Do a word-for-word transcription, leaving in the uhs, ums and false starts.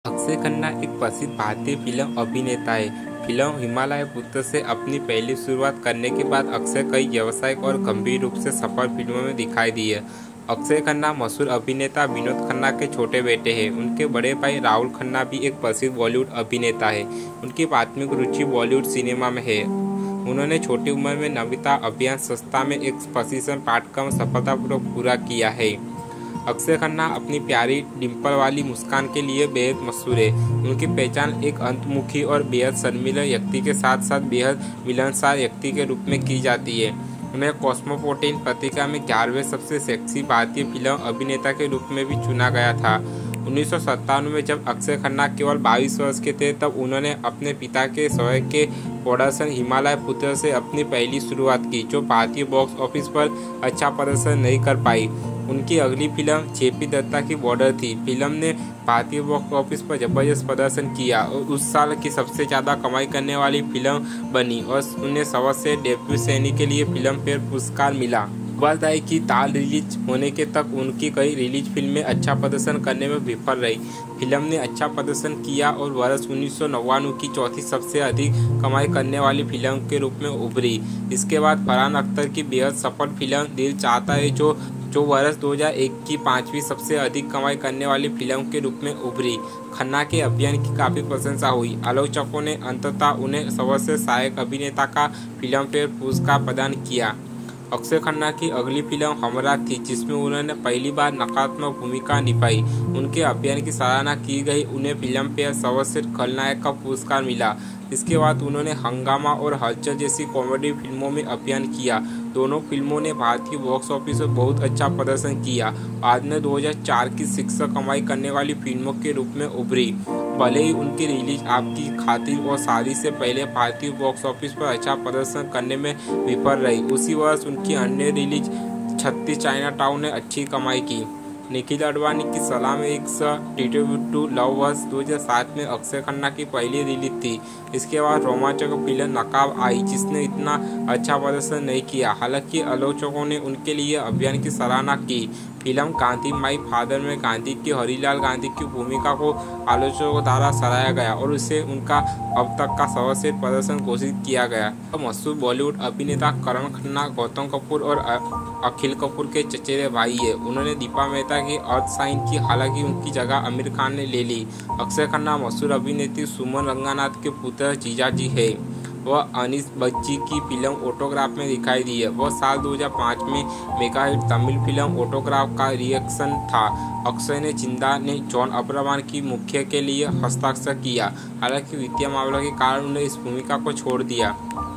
अक्षय खन्ना एक प्रसिद्ध भारतीय फिल्म अभिनेता है। फिल्म हिमालय पुत्र से अपनी पहली शुरुआत करने के बाद अक्षय कई व्यावसायिक और गंभीर रूप से सफल फिल्मों में दिखाई दिए। अक्षय खन्ना मशहूर अभिनेता विनोद खन्ना के छोटे बेटे हैं। उनके बड़े भाई राहुल खन्ना भी एक प्रसिद्ध बॉलीवुड अभिनेता है। उनकी प्राथमिक रुचि बॉलीवुड सिनेमा में है। उन्होंने छोटी उम्र में नमिता अभियान संस्था में एक प्रशिक्षण पाठ्यक्रम सफलतापूर्वक पूरा किया है। अक्षय खन्ना अपनी प्यारी डिंपल वाली मुस्कान के लिए बेहद मशहूर है। उनकी पहचान एक अंतर्मुखी और बेहद शर्मीले व्यक्ति के साथ साथ बेहद मिलनसार व्यक्ति के रूप में की जाती है। उन्हें कॉस्मोपोलिटन पत्रिका में ग्यारहवें सबसे सेक्सी भारतीय फिल्म अभिनेता के रूप में भी चुना गया था। उन्नीस सौ सत्तावन में जब अक्षय खन्ना केवल बाईस वर्ष के थे तब उन्होंने अपने पिता के सहयोग के प्रोडक्शन हिमालय पुत्र से अपनी पहली शुरुआत की, जो भारतीय बॉक्स ऑफिस पर अच्छा प्रदर्शन नहीं कर पाई। उनकी अगली फिल्म जेपी दत्ता की बॉर्डर थी। फिल्म ने भारतीय बॉक्स ऑफिस पर जबरदस्त प्रदर्शन किया और उस साल की सबसे ज़्यादा कमाई करने वाली फिल्म बनी और उन्हें सर्वश्रेष्ठ डेब्यू श्रेणी के लिए फिल्म फेयर पुरस्कार मिला। बधाई की ताल रिलीज होने के तक उनकी कई रिलीज फिल्में अच्छा प्रदर्शन करने में विफल रही। फिल्म ने अच्छा प्रदर्शन किया और वर्ष उन्नीस सौ नवानवे की चौथी सबसे अधिक कमाई करने वाली फिल्म के रूप में उभरी। इसके बाद फरहान अख्तर की बेहद सफल फिल्म दिल चाहता है जो जो वर्ष दो हज़ार एक की पांचवी सबसे अधिक कमाई करने वाली फिल्म के रूप में उभरी। खन्ना के अभियान की काफ़ी प्रशंसा हुई। आलोचकों ने अंततः उन्हें सर्वश्रेष्ठ सहायक अभिनेता का फिल्म फेयर पुरस्कार प्रदान किया। अक्षय खन्ना की अगली फिल्म हमरा थी, जिसमें उन्होंने पहली बार नकारात्मक भूमिका निभाई। उनके अभियान की सराहना की गई। उन्हें फिल्म फेयर सर्वश्रेष्ठ खलनायक का पुरस्कार मिला। इसके बाद उन्होंने हंगामा और हलचल जैसी कॉमेडी फिल्मों में अभियान किया। दोनों फिल्मों ने भारतीय बॉक्स ऑफिस पर बहुत अच्छा प्रदर्शन किया। बाद में दो हज़ार चार की शीर्ष कमाई करने वाली फिल्मों के रूप में उभरी। भले ही उनकी रिलीज आपकी खातिर और शादी से पहले भारतीय बॉक्स ऑफिस पर अच्छा प्रदर्शन करने में विफल रही, उसी वर्ष उनकी अन्य रिलीज छत्तीस चाइना टाउन ने अच्छी कमाई की। निखिल आडवाणी की सलाम एक ट्रिब्यूट टू लव वर्ष दो हज़ार सात में अक्षय खन्ना की पहली रिलीज थी। इसके बाद रोमांचक फिल्म नकाब आई, जिसने इतना अच्छा प्रदर्शन नहीं किया। हालांकि आलोचकों ने उनके लिए अभियान की सराहना की। फिल्म गांधी माई फादर में गांधी की हरिलाल गांधी की भूमिका को आलोचकों द्वारा सराहा गया और उसे उनका अब तक का सर्वश्रेष्ठ प्रदर्शन घोषित किया गया। तो मशहूर बॉलीवुड अभिनेता करण खन्ना गौतम कपूर और अखिल कपूर के चचेरे भाई है। उन्होंने दीपा मेहता की अर्थ साइन की, हालांकि उनकी जगह आमिर खान ने ले ली। अक्षय खन्ना मशहूर अभिनेत्री सुमन रंगनाथ के पुत्र जीजाजी है। वह अनीस बज्जी की फिल्म ऑटोग्राफ में दिखाई दी है। वह साल दो हज़ार पाँच में mega hit Tamil film autograph का रिएक्शन था। अक्षय ने जिंदा ने जॉन अब्राहम की मुख्य के लिए हस्ताक्षर किया, हालांकि वित्तीय मामलों के कारण उन्हें इस भूमिका को छोड़ दिया।